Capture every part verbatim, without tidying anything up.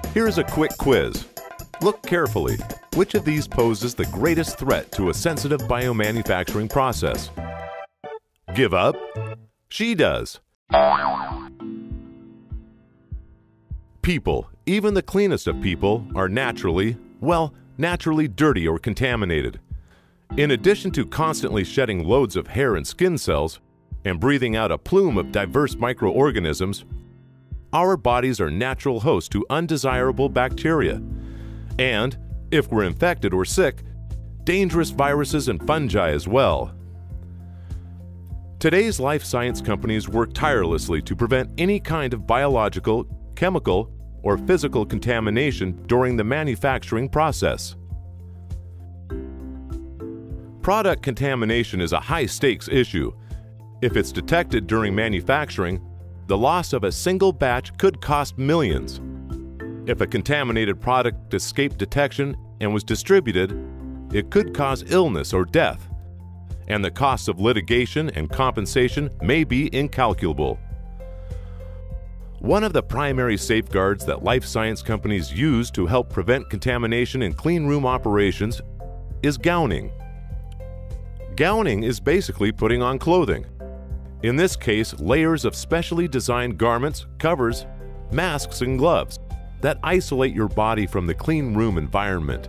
Here's a quick quiz. Look carefully. Which of these poses the greatest threat to a sensitive biomanufacturing process? Give up? She does. People, even the cleanest of people, are naturally, well, naturally dirty or contaminated. In addition to constantly shedding loads of hair and skin cells and breathing out a plume of diverse microorganisms, our bodies are natural hosts to undesirable bacteria. And, if we're infected or sick, dangerous viruses and fungi as well. Today's life science companies work tirelessly to prevent any kind of biological, chemical, or physical contamination during the manufacturing process. Product contamination is a high-stakes issue. If it's detected during manufacturing, the loss of a single batch could cost millions. If a contaminated product escaped detection and was distributed, it could cause illness or death, and the costs of litigation and compensation may be incalculable. One of the primary safeguards that life science companies use to help prevent contamination in cleanroom operations is gowning. Gowning is basically putting on clothing. In this case, layers of specially designed garments, covers, masks, and gloves that isolate your body from the cleanroom environment.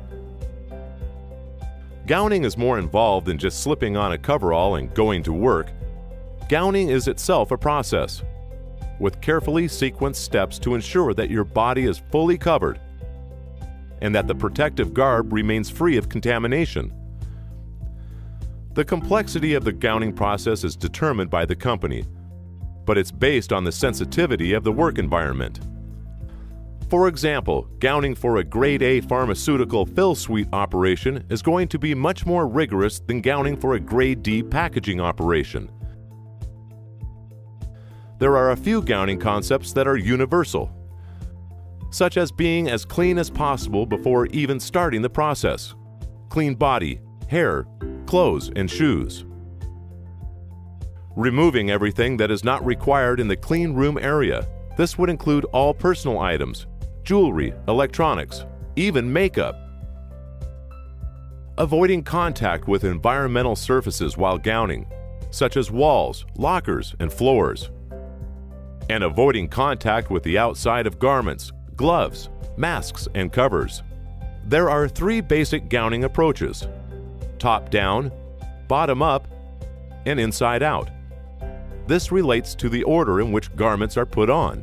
Gowning is more involved than just slipping on a coverall and going to work. Gowning is itself a process, with carefully sequenced steps to ensure that your body is fully covered and that the protective garb remains free of contamination. The complexity of the gowning process is determined by the company, but it's based on the sensitivity of the work environment. For example, gowning for a grade A pharmaceutical fill suite operation is going to be much more rigorous than gowning for a grade D packaging operation. There are a few gowning concepts that are universal, such as being as clean as possible before even starting the process. Clean body, hair, clothes, and shoes. Removing everything that is not required in the clean room area. This would include all personal items, jewelry, electronics, even makeup. Avoiding contact with environmental surfaces while gowning, such as walls, lockers, and floors. And avoiding contact with the outside of garments, gloves, masks, and covers. There are three basic gowning approaches: top down, bottom up, and inside out. This relates to the order in which garments are put on.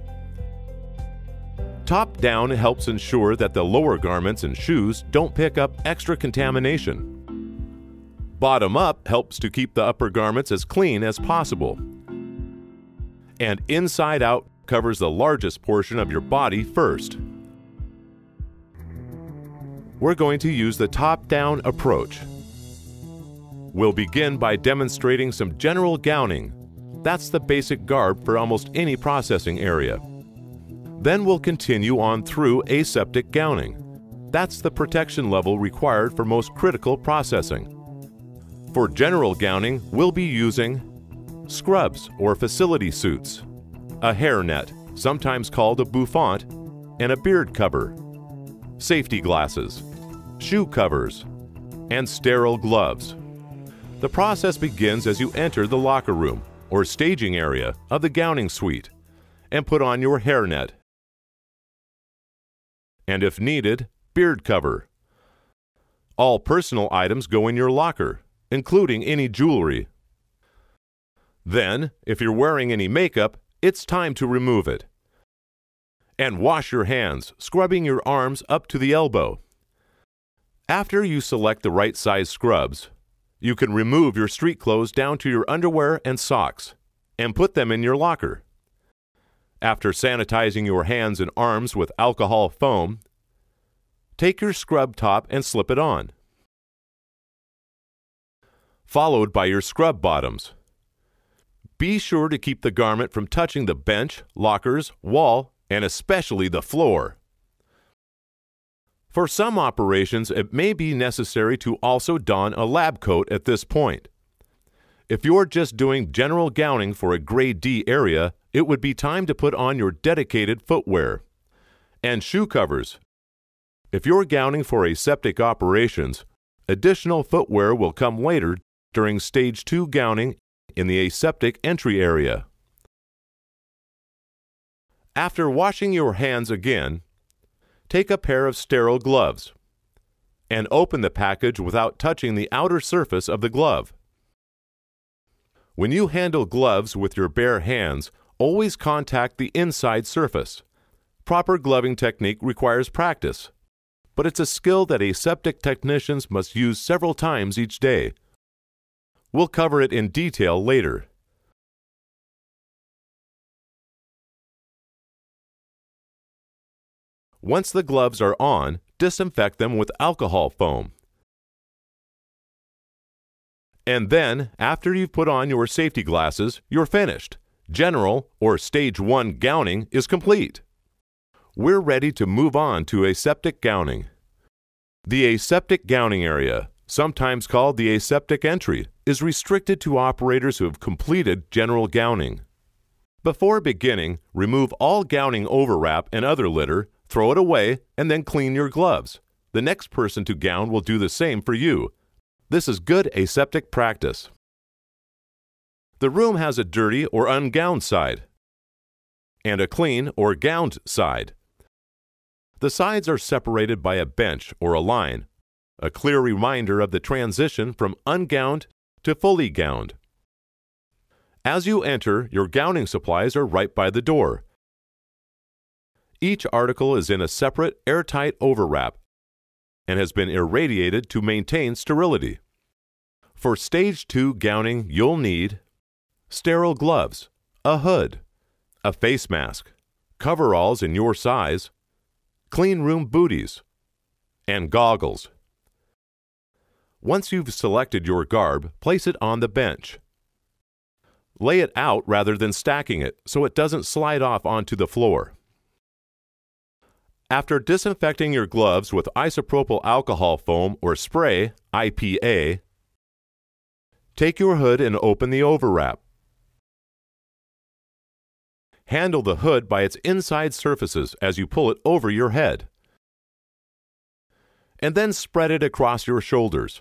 Top down helps ensure that the lower garments and shoes don't pick up extra contamination. Bottom up helps to keep the upper garments as clean as possible. And inside out covers the largest portion of your body first. We're going to use the top-down approach. We'll begin by demonstrating some general gowning. That's the basic garb for almost any processing area. Then we'll continue on through aseptic gowning. That's the protection level required for most critical processing. For general gowning, we'll be using scrubs or facility suits, a hairnet, sometimes called a bouffant, and a beard cover, safety glasses, shoe covers, and sterile gloves. The process begins as you enter the locker room or staging area of the gowning suite and put on your hairnet. And if needed, beard cover. All personal items go in your locker, including any jewelry. Then, if you're wearing any makeup, it's time to remove it. And wash your hands, scrubbing your arms up to the elbow. After you select the right size scrubs, you can remove your street clothes down to your underwear and socks and put them in your locker. After sanitizing your hands and arms with alcohol foam, take your scrub top and slip it on, followed by your scrub bottoms. Be sure to keep the garment from touching the bench, lockers, wall, and especially the floor. For some operations, it may be necessary to also don a lab coat at this point. If you're just doing general gowning for a grade D area, it would be time to put on your dedicated footwear. and shoe covers. If you're gowning for aseptic operations, additional footwear will come later during Stage two gowning in the aseptic entry area. After washing your hands again, take a pair of sterile gloves and open the package without touching the outer surface of the glove. When you handle gloves with your bare hands, always contact the inside surface. Proper gloving technique requires practice, but it's a skill that aseptic technicians must use several times each day. We'll cover it in detail later. Once the gloves are on, disinfect them with alcohol foam. And then, after you've put on your safety glasses, you're finished. General or Stage one gowning is complete. We're ready to move on to aseptic gowning. The aseptic gowning area, sometimes called the aseptic entry, is restricted to operators who have completed general gowning. Before beginning, remove all gowning overwrap and other litter, throw it away, and then clean your gloves. The next person to gown will do the same for you. This is good aseptic practice. The room has a dirty or ungowned side and a clean or gowned side. The sides are separated by a bench or a line, a clear reminder of the transition from ungowned to fully gowned. As you enter, your gowning supplies are right by the door. Each article is in a separate airtight overwrap and has been irradiated to maintain sterility. For Stage two gowning, you'll need sterile gloves, a hood, a face mask, coveralls in your size, cleanroom booties, and goggles. Once you've selected your garb, place it on the bench. Lay it out rather than stacking it so it doesn't slide off onto the floor. After disinfecting your gloves with isopropyl alcohol foam or spray, I P A, take your hood and open the overwrap. Handle the hood by its inside surfaces as you pull it over your head, and then spread it across your shoulders.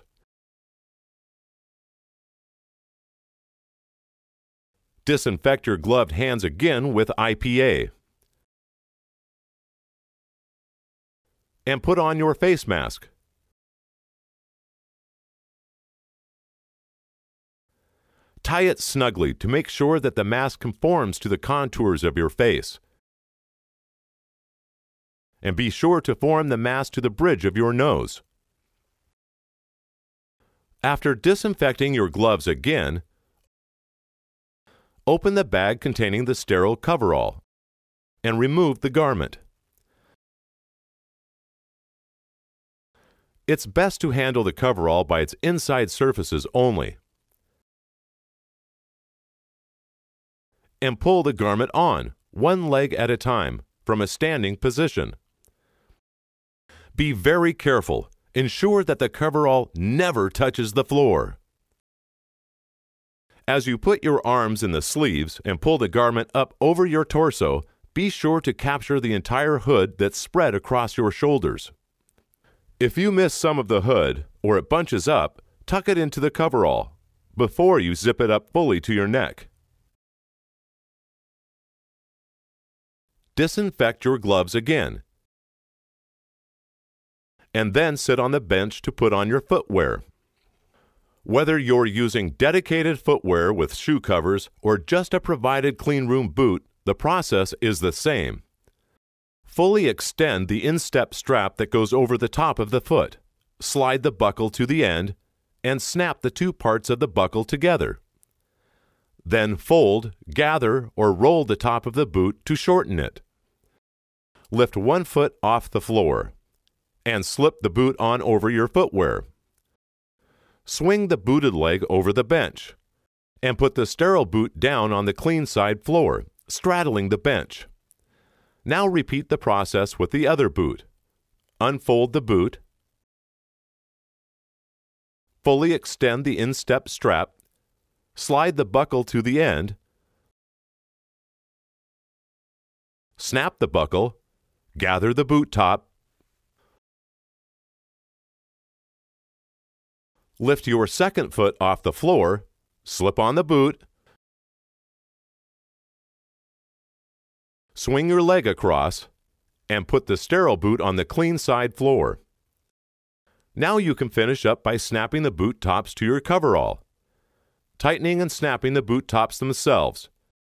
Disinfect your gloved hands again with I P A. And put on your face mask. Tie it snugly to make sure that the mask conforms to the contours of your face. And be sure to form the mask to the bridge of your nose. After disinfecting your gloves again, open the bag containing the sterile coverall and remove the garment. It's best to handle the coverall by its inside surfaces only, and pull the garment on, one leg at a time, from a standing position. Be very careful. Ensure that the coverall never touches the floor. As you put your arms in the sleeves and pull the garment up over your torso, be sure to capture the entire hood that's spread across your shoulders. If you miss some of the hood, or it bunches up, tuck it into the coverall before you zip it up fully to your neck. Disinfect your gloves again, and then sit on the bench to put on your footwear. Whether you're using dedicated footwear with shoe covers or just a provided cleanroom boot, the process is the same. Fully extend the instep strap that goes over the top of the foot. Slide the buckle to the end and snap the two parts of the buckle together. Then fold, gather, or roll the top of the boot to shorten it. Lift one foot off the floor and slip the boot on over your footwear. Swing the booted leg over the bench and put the sterile boot down on the clean side floor, straddling the bench. Now repeat the process with the other boot. Unfold the boot, fully extend the instep strap, slide the buckle to the end, snap the buckle, gather the boot top, lift your second foot off the floor, slip on the boot, swing your leg across, and put the sterile boot on the clean side floor. Now you can finish up by snapping the boot tops to your coverall, tightening and snapping the boot tops themselves,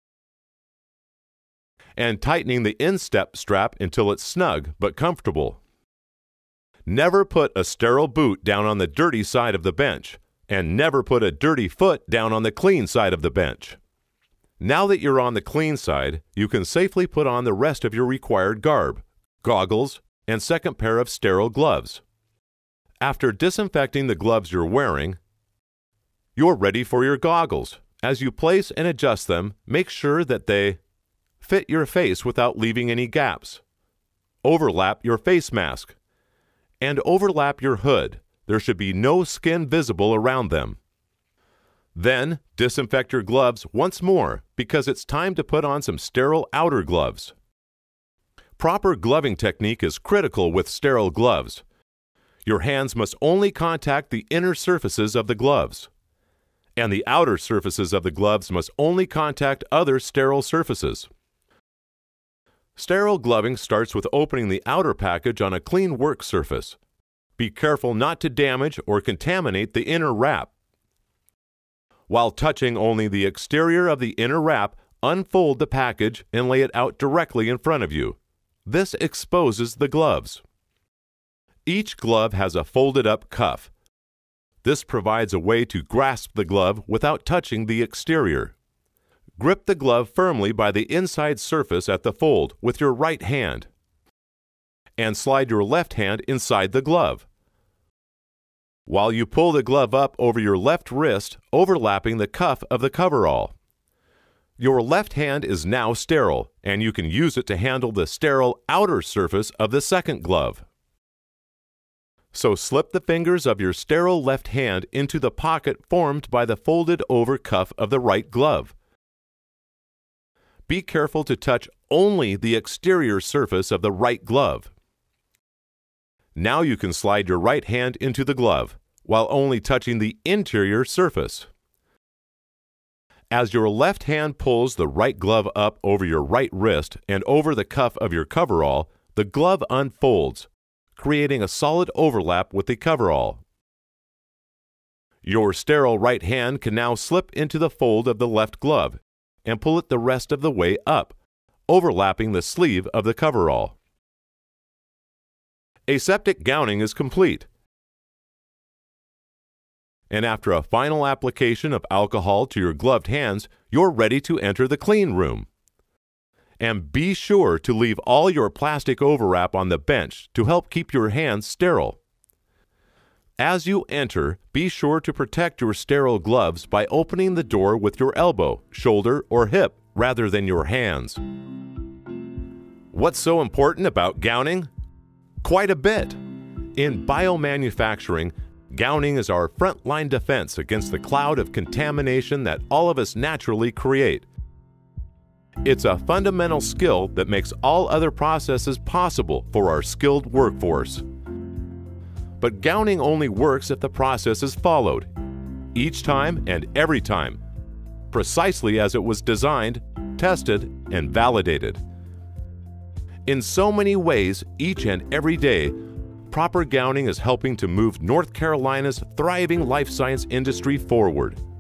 and tightening the instep strap until it's snug but comfortable. Never put a sterile boot down on the dirty side of the bench, and never put a dirty foot down on the clean side of the bench. Now that you're on the clean side, you can safely put on the rest of your required garb, goggles, and second pair of sterile gloves. After disinfecting the gloves you're wearing, you're ready for your goggles. As you place and adjust them, make sure that they fit your face without leaving any gaps. Overlap your face mask, and overlap your hood. There should be no skin visible around them. Then, disinfect your gloves once more because it's time to put on some sterile outer gloves. Proper gloving technique is critical with sterile gloves. Your hands must only contact the inner surfaces of the gloves, and the outer surfaces of the gloves must only contact other sterile surfaces. Sterile gloving starts with opening the outer package on a clean work surface. Be careful not to damage or contaminate the inner wrap. While touching only the exterior of the inner wrap, unfold the package and lay it out directly in front of you. This exposes the gloves. Each glove has a folded-up cuff. This provides a way to grasp the glove without touching the exterior. Grip the glove firmly by the inside surface at the fold with your right hand, and slide your left hand inside the glove, while you pull the glove up over your left wrist, overlapping the cuff of the coverall. Your left hand is now sterile, and you can use it to handle the sterile outer surface of the second glove. So slip the fingers of your sterile left hand into the pocket formed by the folded-over cuff of the right glove. Be careful to touch only the exterior surface of the right glove. Now you can slide your right hand into the glove, while only touching the interior surface. As your left hand pulls the right glove up over your right wrist and over the cuff of your coverall, the glove unfolds, creating a solid overlap with the coverall. Your sterile right hand can now slip into the fold of the left glove and pull it the rest of the way up, overlapping the sleeve of the coverall. Aseptic gowning is complete, and after a final application of alcohol to your gloved hands, you're ready to enter the clean room. And be sure to leave all your plastic overwrap on the bench to help keep your hands sterile. As you enter, be sure to protect your sterile gloves by opening the door with your elbow, shoulder, or hip rather than your hands. What's so important about gowning? Quite a bit. In biomanufacturing, gowning is our frontline defense against the cloud of contamination that all of us naturally create. It's a fundamental skill that makes all other processes possible for our skilled workforce. But gowning only works if the process is followed, each time and every time, precisely as it was designed, tested, and validated. In so many ways, each and every day, proper gowning is helping to move North Carolina's thriving life science industry forward.